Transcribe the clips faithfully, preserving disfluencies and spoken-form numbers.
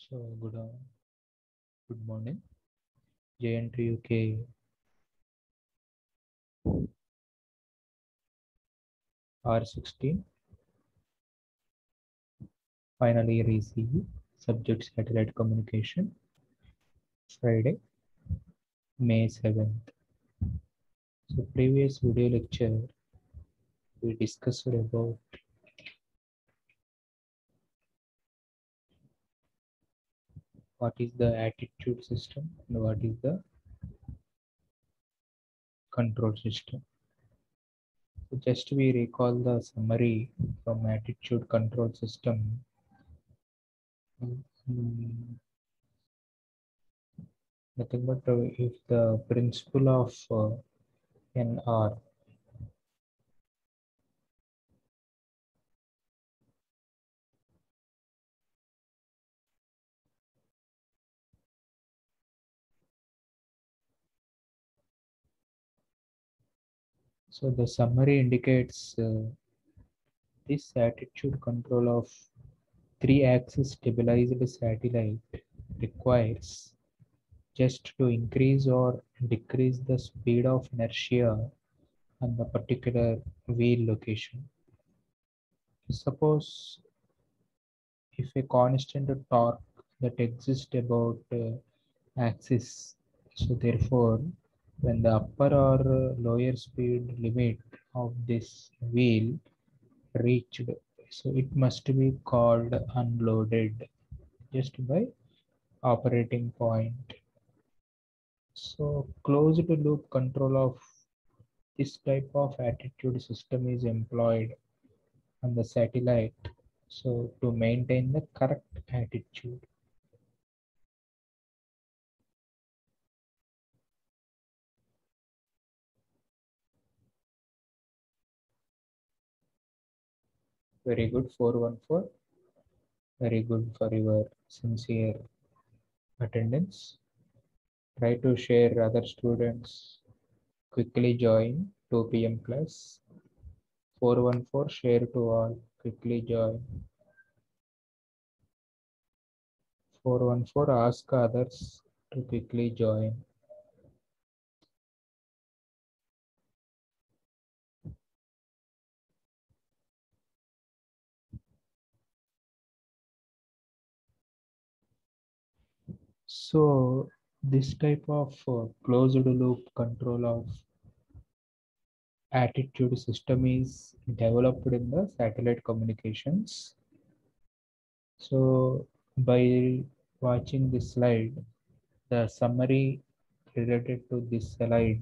So good, uh, good morning, J N T U K R sixteen, final year E C E, subject satellite communication, Friday, May seventh. So previous video lecture, we discussed about what is the attitude system and what is the control system. So just we recall the summary from attitude control system. Mm, Nothing but uh, if the principle of uh, N R, so the summary indicates uh, this attitude control of three-axis stabilized satellite requires just to increase or decrease the speed of inertia on the particular wheel location. Suppose if a constant torque that exists about uh, axis, so therefore when the upper or uh, lower speed limit of this wheel reached, so it must be called unloaded just by operating point. So closed loop control of this type of attitude system is employed on the satellite, so to maintain the correct attitude. Very good, four one four. Very good for your sincere attendance. Try to share other students. Quickly join two p m class. four one four share to all. Quickly join. four one four ask others to quickly join. So this type of uh, closed loop control of attitude system is developed in the satellite communications. So by watching this slide, the summary related to this slide.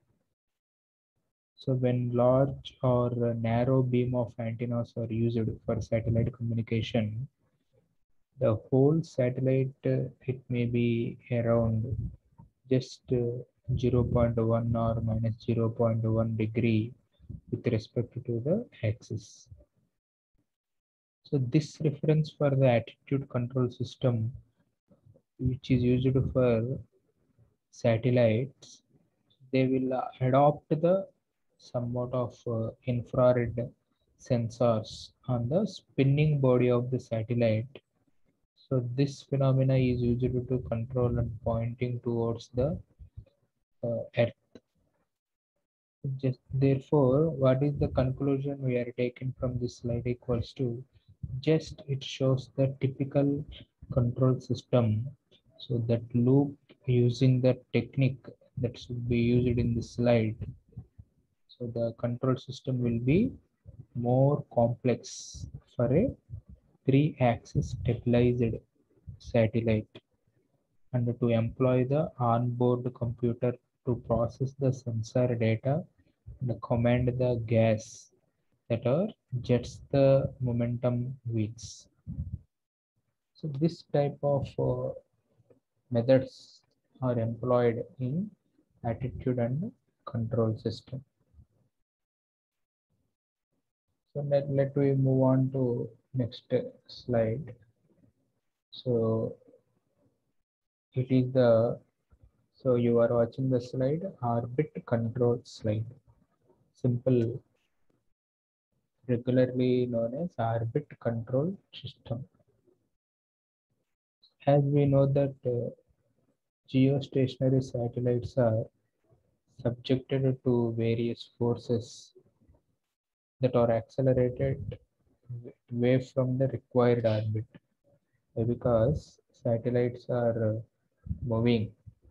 So when large or narrow beam of antennas are used for satellite communication, the whole satellite, uh, it may be around just uh, zero point zero point one or minus zero point one degree with respect to the axis. So this reference for the attitude control system, which is used for satellites, they will uh, adopt the somewhat of uh, infrared sensors on the spinning body of the satellite. So this phenomena is used to control and pointing towards the uh, Earth. Just therefore, what is the conclusion we are taking from this slide equals to just it shows the typical control system. So that loop using the technique that should be used in this slide. So the control system will be more complex for a three-axis stabilized satellite, and to employ the onboard computer to process the sensor data and command the gas that are jets the momentum wheels. So this type of uh, methods are employed in attitude and control system. So let, let we move on to next slide. So it is the, so you are watching the slide, orbit control slide. Simple, regularly known as orbit control system. As we know that uh, geostationary satellites are subjected to various forces that are accelerated away from the required orbit, uh, because satellites are uh, moving.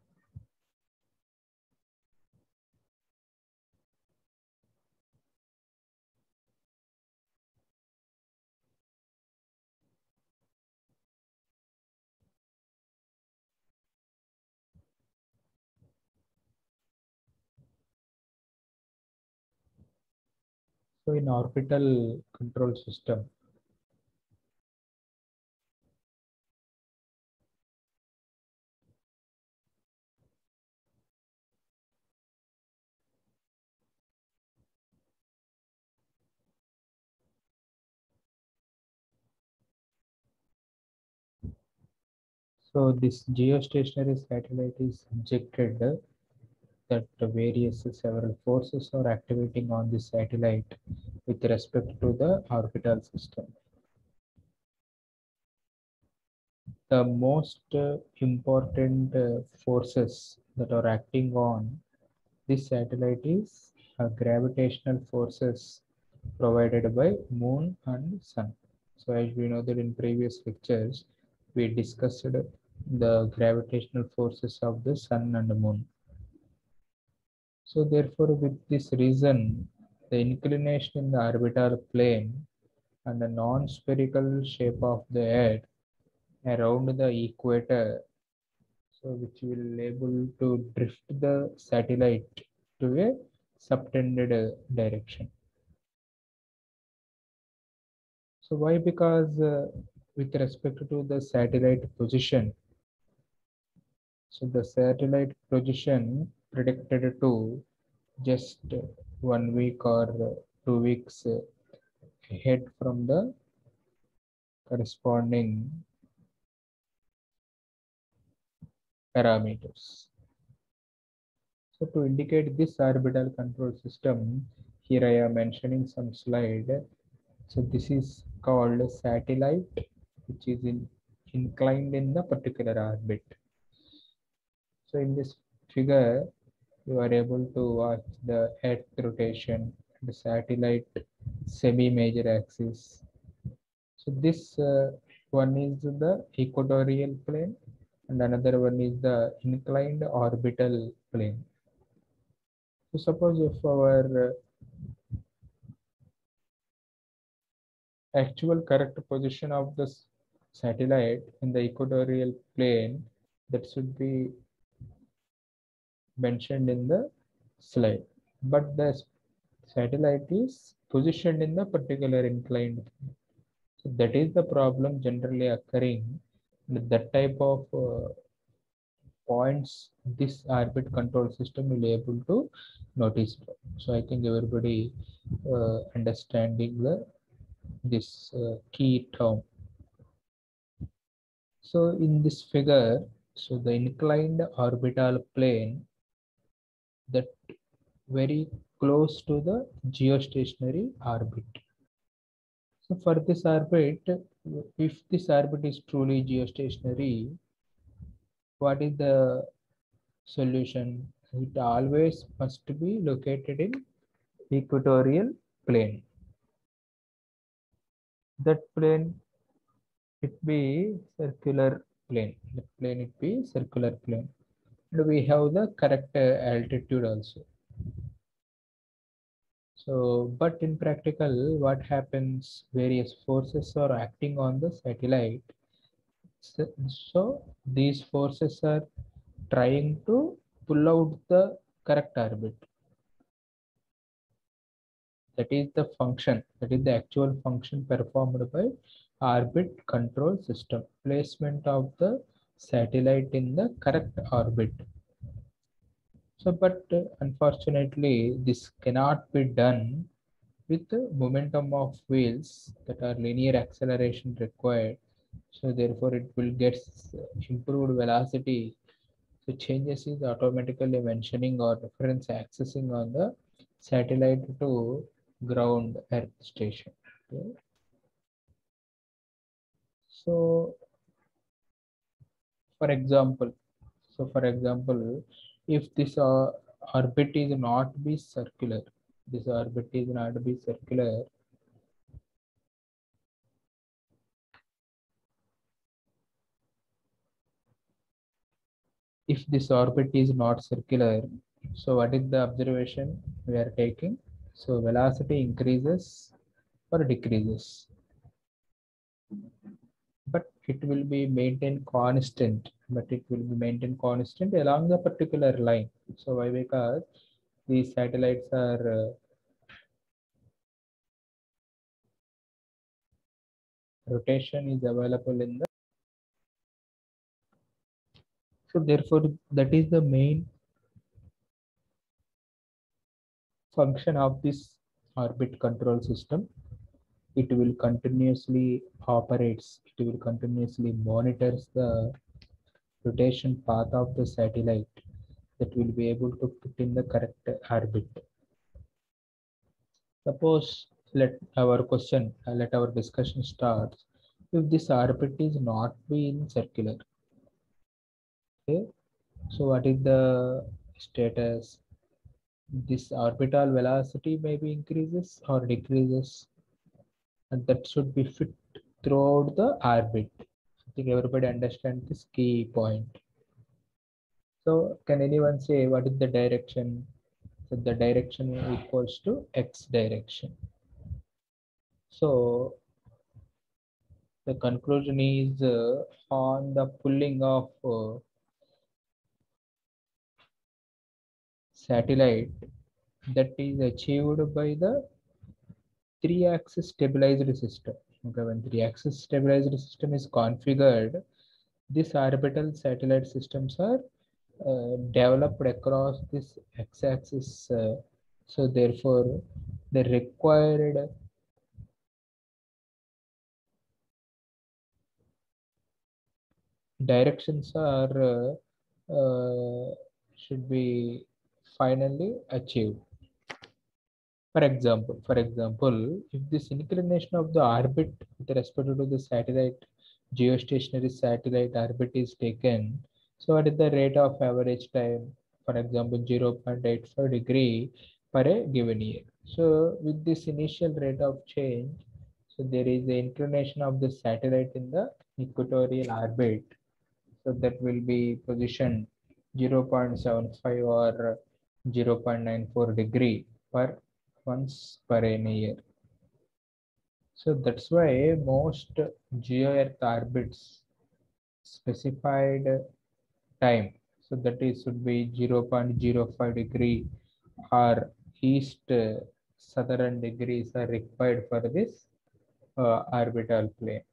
So in orbital control system, so this geostationary satellite is subjected uh, that the various several forces are activating on the satellite with respect to the orbital system. The most uh, important uh, forces that are acting on this satellite is uh, gravitational forces provided by moon and sun. So as we know that in previous lectures, we discussed the gravitational forces of the sun and the moon. So therefore, with this reason, the inclination in the orbital plane and the non-spherical shape of the Earth around the equator, so which will able to drift the satellite to a subtended uh, direction. So why? Because uh, with respect to the satellite position, so the satellite position predicted to just one week or two weeks ahead from the corresponding parameters. So to indicate this orbital control system, here I am mentioning some slide. So this is called satellite, which is in, inclined in the particular orbit. So in this figure, you are able to watch the Earth rotation, the satellite semi-major axis. So this uh, one is the equatorial plane and another one is the inclined orbital plane. So suppose if our uh, actual correct position of the satellite in the equatorial plane, that should be mentioned in the slide, but the satellite is positioned in the particular inclined plane. So that is the problem generally occurring with that type of uh, points this orbit control system will be able to notice. So I think everybody uh, understanding the this uh, key term. So in this figure, so the inclined orbital plane that very close to the geostationary orbit. So for this orbit, if this orbit is truly geostationary, what is the solution? It always must be located in equatorial plane. That plane it be circular plane. That plane it be circular plane. And we have the correct uh, altitude also. So, but in practical, what happens? Various forces are acting on the satellite. So, so these forces are trying to pull out the correct orbit. That is the function. That is the actual function performed by orbit control system. Placement of the satellite in the correct orbit. So, but uh, unfortunately, this cannot be done with the momentum of wheels that are linear acceleration required. So therefore it will get improved velocity. So changes is automatically mentioning or reference accessing on the satellite to ground earth station. Okay. So For example, so for example, if this uh, orbit is not be circular, this orbit is not be circular, if this orbit is not circular, so what is the observation we are taking? So velocity increases or decreases, but it will be maintained constant, but it will be maintained constant along the particular line. So why? Because these satellites are uh, rotation is available in the, so therefore that is the main function of this orbit control system. It will continuously operates, it will continuously monitors the rotation path of the satellite, that will be able to put in the correct orbit. Suppose let our question, uh, let our discussion starts. If this orbit is not being circular, okay, so what is the status? This orbital velocity maybe increases or decreases, and that should be fit throughout the orbit. I think everybody understands this key point. So can anyone say what is the direction? So the direction equals to x direction. So the conclusion is uh, on the pulling of uh, satellite, that is achieved by the three-axis stabilized system. Okay, when three-axis stabilized system is configured, these orbital satellite systems are uh, developed across this x-axis. Uh, so therefore, the required directions are uh, uh, should be finally achieved. For example, for example, if this inclination of the orbit with respect to the satellite, geostationary satellite orbit is taken, so what is the rate of average time? For example, zero point eight five degree per a given year. So with this initial rate of change, so there is the inclination of the satellite in the equatorial orbit. So that will be positioned zero point seven five or zero point nine four degree per once per an year. So that's why most geo-earth orbits specified time. So that is should be zero point zero five degree or east uh, southern degrees are required for this uh, orbital plane.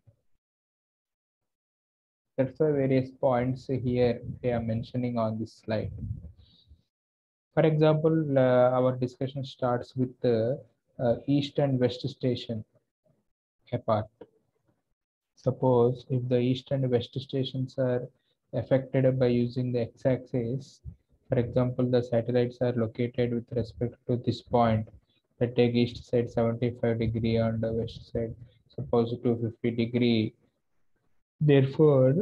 That's why various points here they are mentioning on this slide. For example, uh, our discussion starts with the uh, east and west station apart. Suppose if the east and west stations are affected by using the x-axis, for example, the satellites are located with respect to this point. Let's take east side seventy-five degree and the west side suppose two hundred fifty degree. Therefore,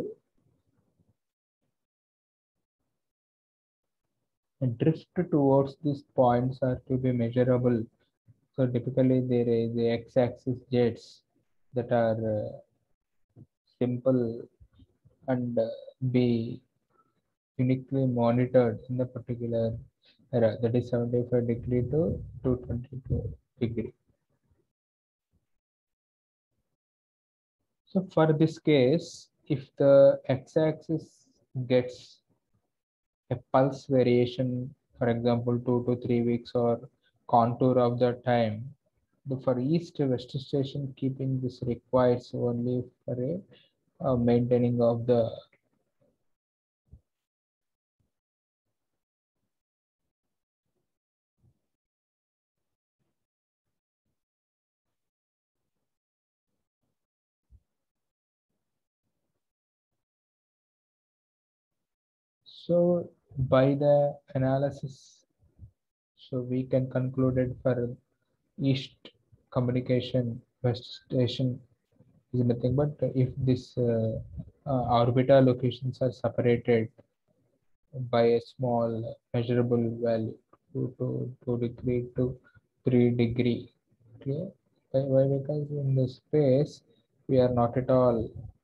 a drift towards these points are to be measurable. So typically there is the x-axis jets that are uh, simple and uh, be uniquely monitored in the particular era, that is seventy-five degree to two hundred twenty-two degree. So for this case, if the x-axis gets a pulse variation, for example, two to three weeks or contour of the time, the for east west station keeping this requires only for a uh, maintaining of the. So by the analysis, so we can conclude it for east communication, west station is nothing but if this uh, Uh, orbital locations are separated by a small measurable value, two to two degree to three degree. Clear? Why? Why? Because in the space we are not at all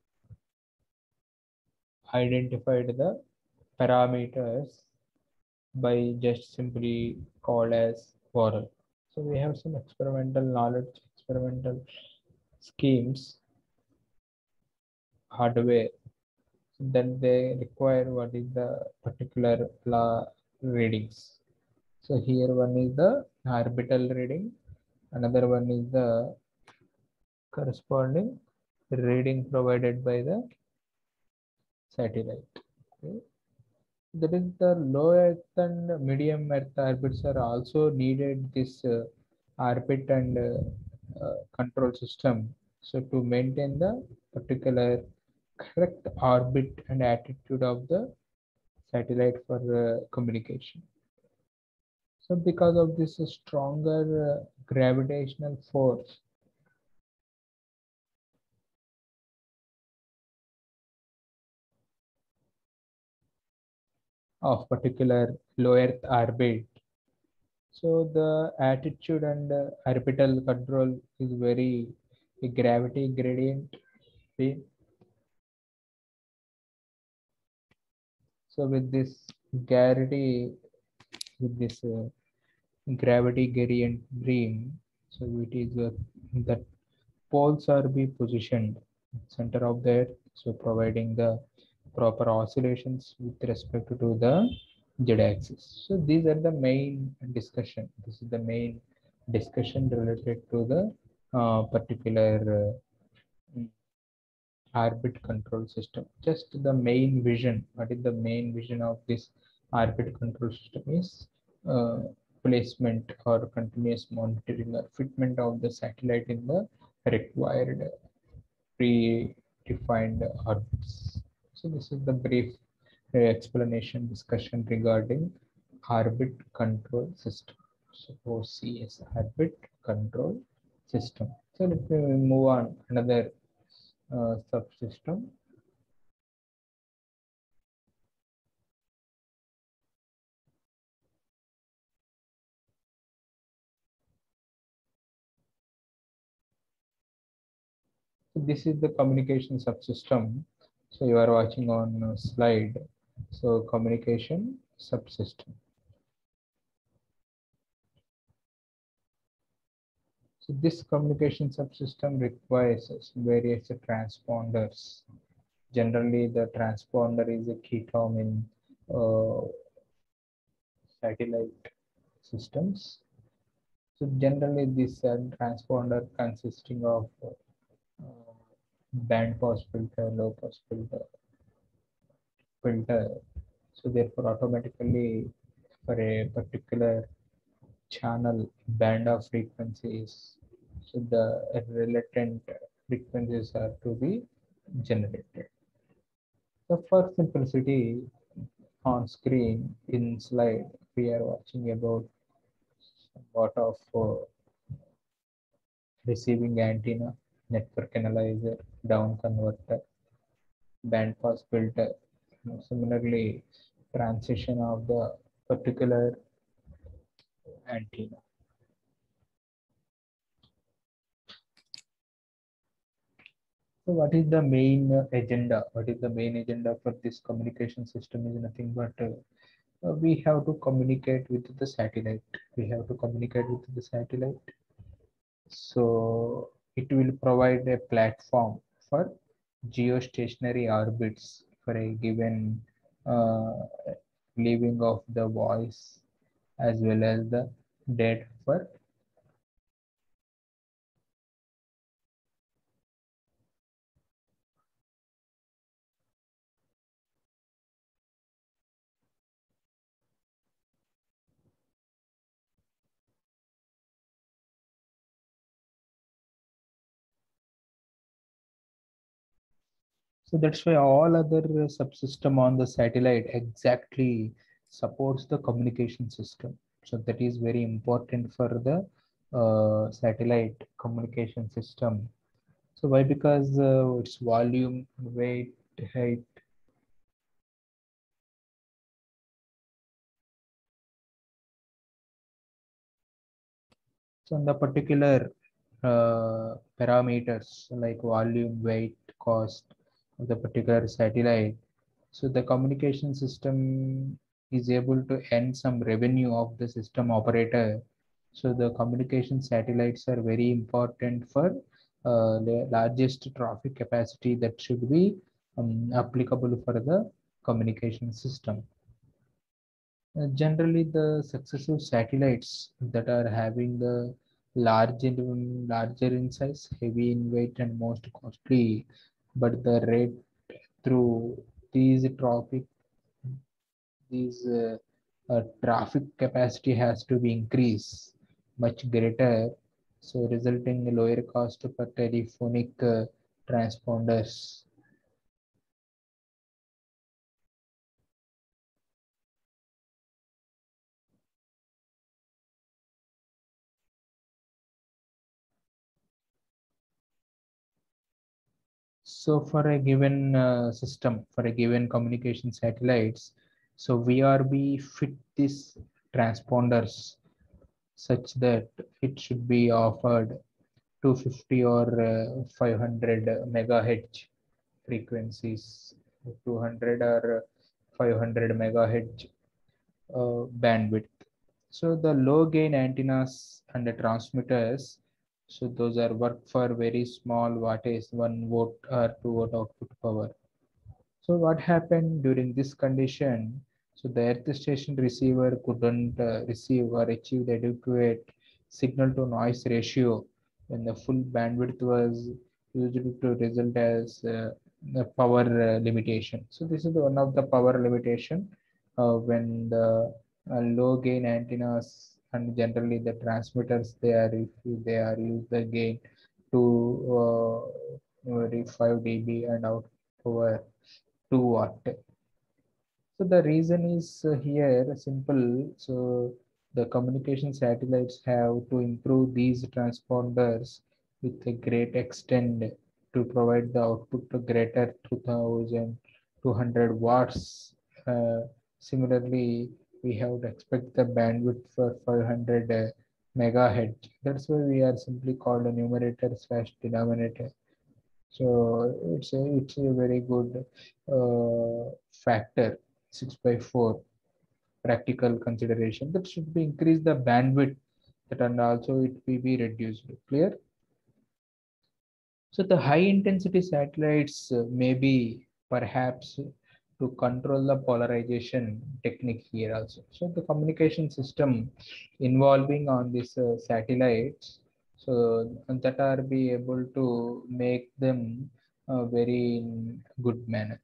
identified the parameters by just simply called as Warren. So we have some experimental knowledge, experimental schemes, hardware that they require what is the particular law readings. So here one is the orbital reading, another one is the corresponding reading provided by the satellite. Okay. That is the low Earth and medium Earth orbits are also needed this uh, orbit and uh, uh, control system. So to maintain the particular correct orbit and attitude of the satellite for uh, communication. So because of this stronger uh, gravitational force of particular low Earth orbit, so the attitude and uh, orbital control is very a gravity gradient beam. So with this gravity, with this uh, gravity gradient beam, so it is uh, that poles are be positioned center of the earth, so providing the proper oscillations with respect to the z-axis. So these are the main discussion. This is the main discussion related to the uh, particular uh, orbit control system. Just the main vision. What is the main vision of this orbit control system is uh, placement or continuous monitoring or fitment of the satellite in the required predefined orbits. So this is the brief uh, explanation discussion regarding orbit control system. So O C S, orbit control system. So let me move on another uh, subsystem. So this is the communication subsystem. So you are watching on uh, slide. So communication subsystem. So this communication subsystem requires various transponders. Generally, the transponder is a key term in uh, satellite systems. So generally, this uh, transponder consisting of uh, band pass filter, low pass filter, filter. So therefore, automatically for a particular channel band of frequencies, so the relatant frequencies are to be generated. So for simplicity, on screen in slide, we are watching about what of uh, receiving antenna, network analyzer, down converter, band pass filter. Similarly, transition of the particular antenna. So what is the main uh, agenda? What is the main agenda for this communication system is nothing but uh, uh, we have to communicate with the satellite. We have to communicate with the satellite. So it will provide a platform for geostationary orbits for a given uh, leaving of the voice as well as the data for. So that's why all other subsystem on the satellite exactly supports the communication system. So that is very important for the uh, satellite communication system. So why? Because uh, its volume, weight, height. So on the particular uh, parameters like volume, weight, cost of the particular satellite, so the communication system is able to earn some revenue of the system operator. So the communication satellites are very important for uh, the largest traffic capacity that should be um, applicable for the communication system. Uh, generally, the successive satellites that are having the large in, larger in size, heavy in weight, and most costly, but the rate through these traffic, these uh, uh, traffic capacity has to be increased much greater, so resulting in lower cost per telephonic uh, transponders. So for a given uh, system, for a given communication satellites, so V R B fit these transponders such that it should be offered two fifty or uh, five hundred megahertz frequencies, two hundred or five hundred megahertz uh, bandwidth. So the low gain antennas and the transmitters, so those are work for very small wattage, one volt or two volt output power. So what happened during this condition? So the earth station receiver couldn't uh, receive or achieve the adequate signal to noise ratio when the full bandwidth was used to result as uh, the power uh, limitation. So this is the one of the power limitation uh, when the uh, low gain antennas and generally the transmitters they are if they are use the gain to uh, five d B and out power two watt. So the reason is uh, here simple. So the communication satellites have to improve these transponders with a great extent to provide the output to greater two thousand two hundred watts. Uh, similarly, we have to expect the bandwidth for five hundred uh, megahertz. That's why we are simply called a numerator slash denominator. So it's a, it's a very good uh, factor, six by four practical consideration that should be increase the bandwidth that and also it will be reduced. Clear? So the high intensity satellites uh, may be perhaps to control the polarization technique here also. So the communication system involving on these uh, satellites, so that are be able to make them uh, very in good manner.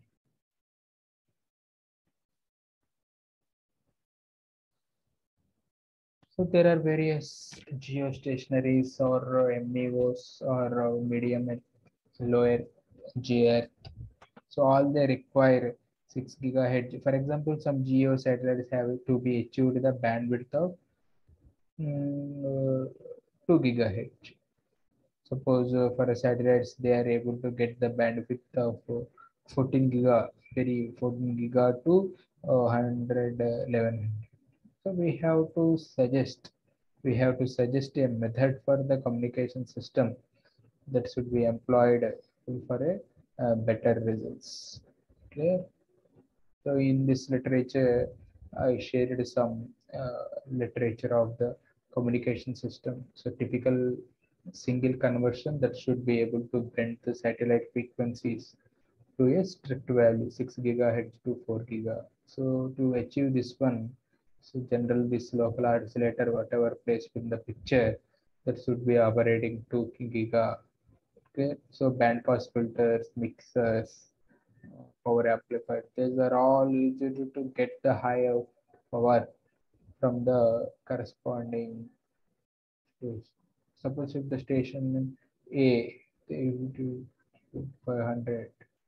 So there are various geostationaries or uh, M E Os or uh, medium and lower G R. So all they require six gigahertz. For example, some geo satellites have to be achieved the bandwidth of mm, uh, two gigahertz. Suppose uh, for a satellites they are able to get the bandwidth of uh, fourteen giga, very fourteen giga to uh, one hundred eleven. So we have to suggest we have to suggest a method for the communication system that should be employed for a uh, better results. Clear? So in this literature, I shared some uh, literature of the communication system. So typical single conversion that should be able to bend the satellite frequencies to a strict value, six gigahertz to four giga. So to achieve this one, so general this local oscillator, whatever placed in the picture, that should be operating two giga. Okay, so band pass filters, mixers, power amplifier. These are all used to get the higher power from the corresponding station. Suppose if the station A they do five hundred,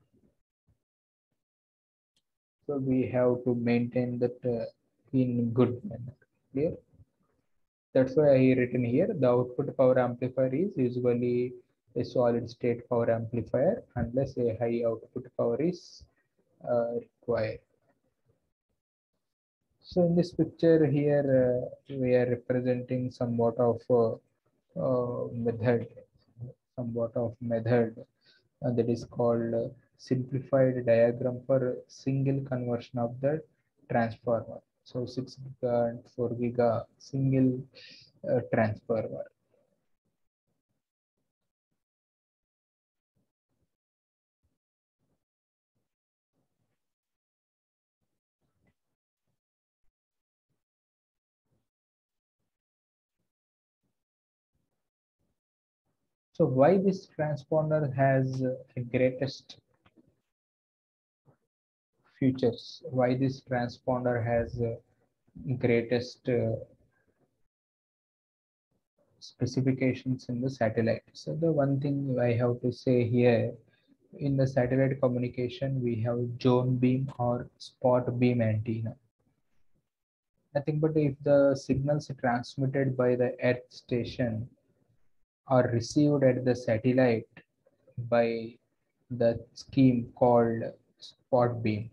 so we have to maintain that uh, in good manner. Clear? That's why I written here the output power amplifier is usually a solid state power amplifier unless a high output power is uh, required. So in this picture here, uh, we are representing somewhat of uh, uh, method, somewhat of method uh, that is called uh, simplified diagram for single conversion of the transformer. So six giga and four giga single uh, transformer. So why this transponder has uh, a greatest features? Why this transponder has uh, greatest uh, specifications in the satellite? So the one thing I have to say here, in the satellite communication, we have zone beam or spot beam antenna. Nothing but if the signals transmitted by the Earth station are received at the satellite by the scheme called spot beam.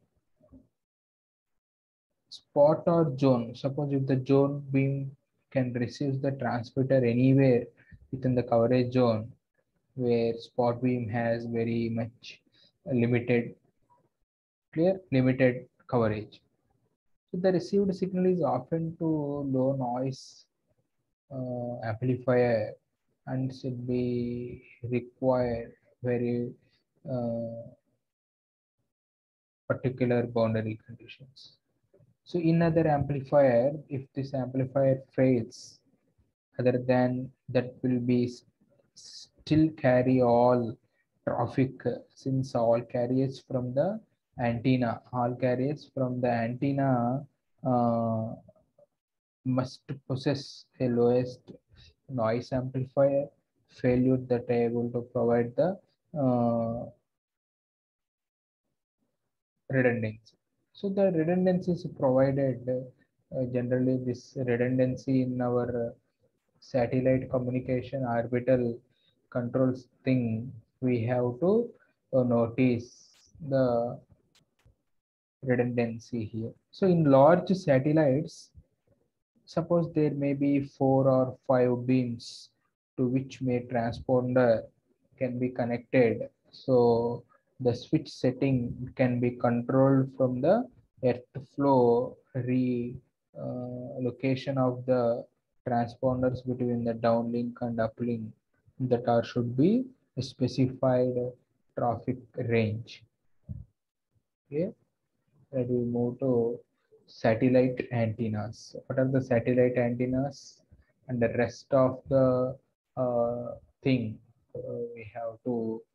Spot or zone. Suppose if the zone beam can receive the transmitter anywhere within the coverage zone, where spot beam has very much limited, clear, limited coverage. So the received signal is often to low noise uh, amplifier and should be required very uh, particular boundary conditions. So in other amplifier, if this amplifier fails, other than that will be still carry all traffic uh, since all carriers from the antenna, all carriers from the antenna uh, must possess a lowest noise amplifier failure that are able to provide the uh, redundancy. So the redundancy is provided uh, generally this redundancy in our uh, satellite communication orbital controls thing we have to uh, notice the redundancy here. So in large satellites, suppose there may be four or five beams to which may transponder can be connected. So the switch setting can be controlled from the airflow re uh, location of the transponders between the downlink and uplink that are should be a specified traffic range. Okay, that we move to satellite antennas. What are the satellite antennas? And the rest of the uh, thing uh, we have to